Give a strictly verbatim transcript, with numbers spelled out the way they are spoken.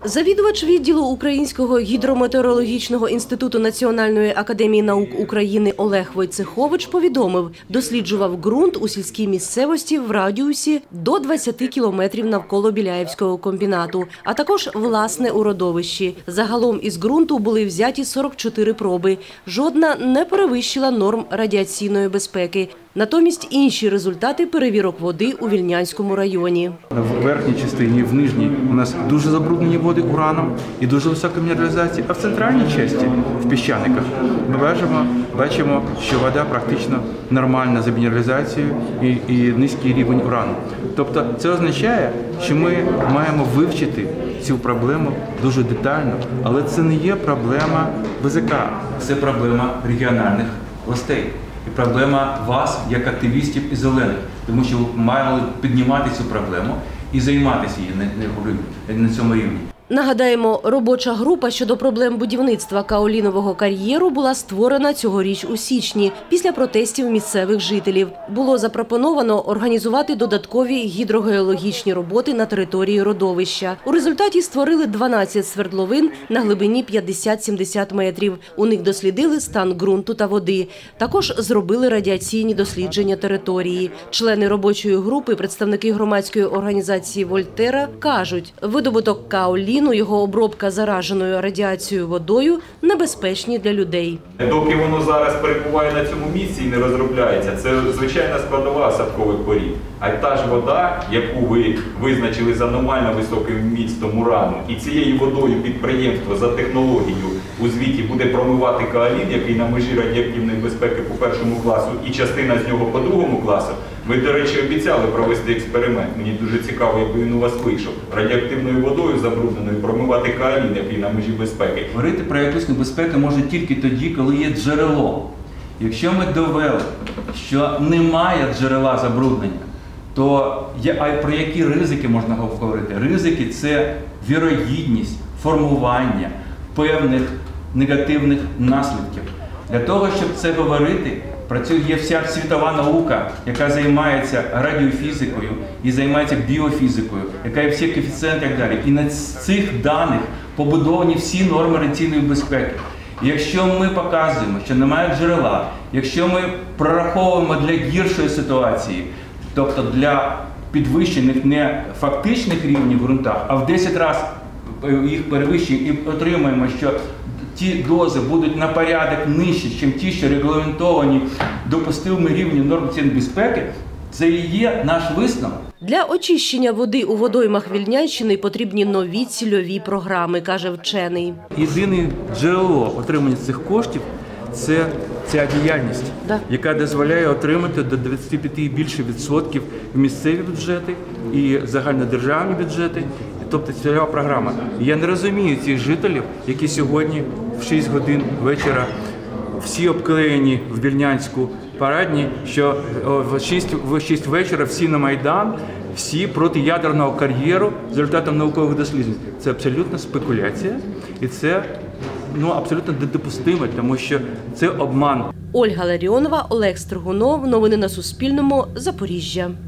Завідувач відділу Українського гідрометеорологічного інституту Національної академії наук України Олег Войцехович повідомив, досліджував ґрунт у сільській місцевості в радіусі до двадцяти кілометрів навколо Біляєвського комбінату, а також власне у родовищі. Загалом із ґрунту були взяті сорок чотири проби. Жодна не перевищила норм радіаційної безпеки. Натомість інші результати перевірок води у Вільнянському районі. В верхній частині, в нижній, у нас дуже забруднені води ураном і дуже висока мінералізація, а в центральній частині, в піщаниках, ми бачимо, бачимо, що вода практично нормальна за мінералізацією і, і низький рівень урану. Тобто це означає, що ми маємо вивчити цю проблему дуже детально, але це не є проблема Б З К, це проблема регіональних властей. І проблема вас, як активістів і зелених, тому що ви маємо піднімати цю проблему і займатися її на цьому рівні. Нагадаємо, робоча група щодо проблем будівництва каолінового кар'єру була створена цьогоріч у січні, після протестів місцевих жителів. Було запропоновано організувати додаткові гідрогеологічні роботи на території родовища. У результаті створили дванадцять свердловин на глибині п'ятдесят-сімдесят метрів. У них дослідили стан ґрунту та води. Також зробили радіаційні дослідження території. Члени робочої групи, представники громадської організації «Вольтера» кажуть, видобуток каоліну, його обробка зараженою радіацією водою небезпечні для людей. Доки воно зараз перебуває на цьому місці і не розробляється, це звичайна складова осадкових порід. А та ж вода, яку ви визначили з аномально високим вмістом урану, і цією водою підприємство за технологією у звіті буде промивати каолін, який на межі радіоактивної безпеки по першому класу, і частина з нього по другому класу. Ви, до речі, обіцяли провести експеримент. Мені дуже цікаво, якби він у вас вийшов. Радіоактивною водою забрудненою промивати каолін, який на межі безпеки. Говорити про якусь небезпеку може тільки тоді, коли є джерело. Якщо ми довели, що немає джерела забруднення, то є, а про які ризики можна говорити? Ризики – це вірогідність формування певних негативних наслідків. Для того, щоб це говорити, працює вся світова наука, яка займається радіофізикою і займається біофізикою, яка є всі коефіцієнти і так далі. І на цих даних побудовані всі норми радіаційної безпеки. І якщо ми показуємо, що немає джерела, якщо ми прораховуємо для гіршої ситуації, тобто для підвищених не фактичних рівнів в ґрунтах, а в десять разів їх перевищуємо і отримуємо, що ті дози будуть на порядок нижчі, ніж ті, що регламентовані допустимими рівнями норм радіаційної безпеки, це і є наш висновок. Для очищення води у водоймах Вільнянщини потрібні нові цільові програми, каже вчений. Єдине джерело отримання цих коштів – це ця діяльність, да. яка дозволяє отримати до двадцяти п'яти і більше відсотків в місцеві бюджети і загальнодержавні бюджети, тобто цільова програма. Я не розумію цих жителів, які сьогодні в шість годин вечора всі обклеєні в Вільнянську парадні, що в шість вечора всі на Майдан, всі проти ядерного кар'єру з результатом наукових досліджень. Це абсолютно спекуляція і це ну, абсолютно недопустимо, тому що це обман. Ольга Ларіонова, Олег Стригунов. Новини на Суспільному. Запоріжжя.